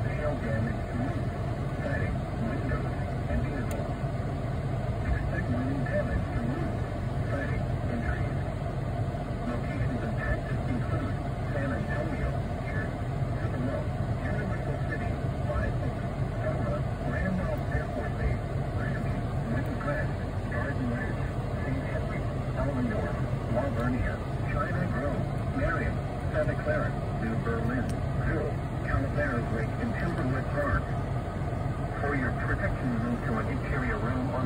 hail damage to roofs, siding, windows, and vehicles. Expect wind damage to roofs, siding, and trees. Locations impacted include San Antonio, here, Tupelo, Universal City, Live Oak, Selma, Randolph Airport Base, Miami, Winter Crest, Garden Ridge, St. Henry, Allenor, La Vernia, China Grove, Marion, Santa Clara, New Berlin, Hill, Calaveras Lake, and Timberwood Park. For your protection, move to an interior room